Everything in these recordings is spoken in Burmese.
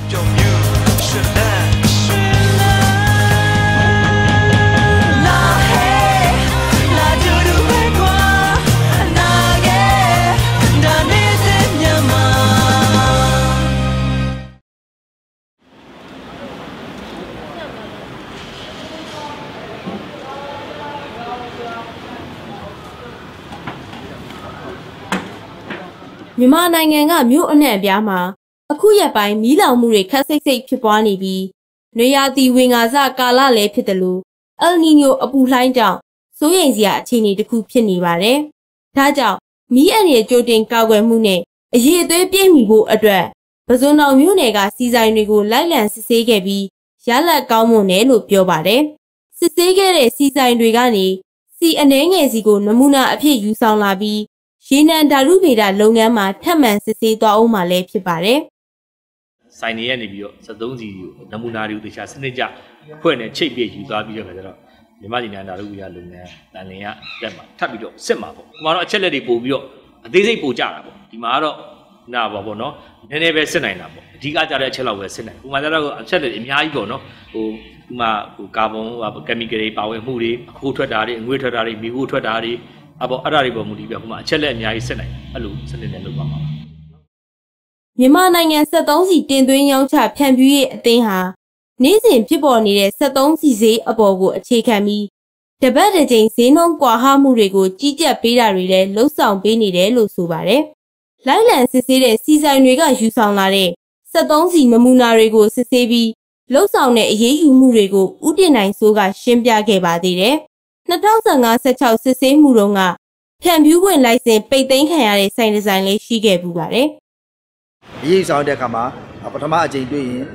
မြန်မာနိုင်ငံကမြို့အနှံ့အပြားမှာအခုရက်ပိုင်းမီးလောင်မှုတွေခက်စိတ်စိတ်ဖြစ်ပွားနေပြီးနွေရာသီဝင်ငါစကာလလည်းဖြစ်တယ်လို့အယ်နီညိုအပူလှိုင်းကြောင့်စိုးရိမ်စရာအခြေအနေတစ်ခုဖြစ်နေပါတယ်။ဒါကြောင့်မီးအန္တရာယ်ကြိုတင်ကာကွယ်မှုနဲ့အရေးအသွေးပြည့်မီဖို့အတွက်ပဇွန်တောင်မြို့နယ်ကစီဆိုင်တွေကိုလိုက်လံစစ်ဆေးခဲ့ပြီးရလဒ်ကောင်းမွန်တယ်လို့ပြောပါတယ်။စစ်ဆေးခဲ့တဲ့စီဆိုင်တွေကနေစီအနှဲငယ်စီကိုနမူနာအဖြစ်ယူဆောင်လာပြီးရေနံဓာတုဗေဒလုပ်ငန်းမှာထပ်မံစစ်ဆေးသွားအောင်မှလည်းဖြစ်ပါတယ်။ဆိုင်တွေကနေပြီးတော့73စီကိုနမူနာတွေကိုတခြားစနစ်ကျဖွဲ့နဲ့ချိတ်ပြယူသွားပြီးတော့ကျတော့မြန်မာပြည်နယ်ဓာတုဗေဒလုပ်ငန်းတန်လင်ရတက်မှာထပ်ပြီးတော့စစ်မှာပေါ့။ဒီမှာတော့အချက်လက်တွေပို့ပြီးတော့အသေးစိတ်ပို့ကြတာပေါ့။ဒီမှာကတော့နာပါပေါ့နော်။နည်းနည်းပဲစစ်နိုင်တာပေါ့။အဓိကကြတဲ့အချက်လောက်ပဲစစ်နိုင်။ဒီမှာကျတော့အချက်လက်အများကြီးပေါ့နော်။ဒီမှာကာဗွန်ကမီကယ်တွေပါဝင်မှုတွေအခိုးထွက်တာတွေအငွေ့ထွက်တာတွေမီးခိုးထွက်တာတွေအဲ့ဒါတွေပေါ်မူတည်ပြီးဟိုမှာအချက်လက်အများကြီးစစ်နိုင်အဲ့လိုစနစ်နဲ့လုပ်ပါမှာမြန်မာနိုင်ငံ73စီတင်သွင်းရောင်းချဖြန့်ဖြူးရေးအသင်းဟာနေ့စဉ်ဖြစ်ပေါ်နေတဲ့73စီဈေးအပေါ်ကိုအခြေခံပြီးတပတ်တစ်ကြိမ်ဈေးနှုန်းကွာဟမှုတွေကိုကြီးကြပ်ပေးတာတွေလည်းလှုပ်ဆောင်ပေးနေတယ်လို့ဆိုပါတယ်။လိုက်လံစစ်ဆေးတဲ့စီဆိုင်တွေကယူဆောင်လာတဲ့73စီနမူနာတွေကိုစစ်ဆေးပြီးလှုပ်ဆောင်တဲ့အရေးယူမှုတွေကိုဦးတင်နိုင်စိုးကရှင်းပြခဲ့ပါသေးတယ်။2015-16စစ်ဆေးမှုတုန်းကဖြန့်ဖြူးခွင့်လိုင်စင်ပိတ်သိမ်းခံရတဲ့ဆိုင်ဒီဇိုင်းလေးရှိခဲ့ပူပါတယ်။ရေးဆောင်တဲ့အခါမှာပထမအကြိမ်တွေ့ရင်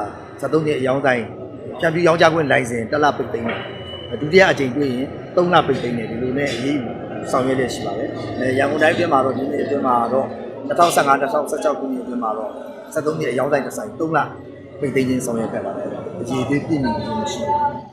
73နှစ်အယောင်းတိုင်းဖြန့်ဖြူးရောင်းချခွင့်လိုင်စင်1လပိတ်သိမ်းတယ်။ဒုတိယအကြိမ်တွေ့ရင်3လပိတ်သိမ်းတယ်ဒီလိုနဲ့အရေးဆောင်ရွက်ရရှိပါတယ်။ရန်ကုန်တိုင်းအတွင်းမှာတော့ဒီနေ့အတွင်းမှာတော့2015-2016ခုနှစ်အတွင်းမှာတော့73နှစ်အယောင်းတိုင်းတစ်ဆိုင်3လပိတ်သိမ်းခြင်းဆောင်ရွက်ခဲ့ပါတယ်။အရေးသေးပြည့်မီခြင်းမရှိဘူး။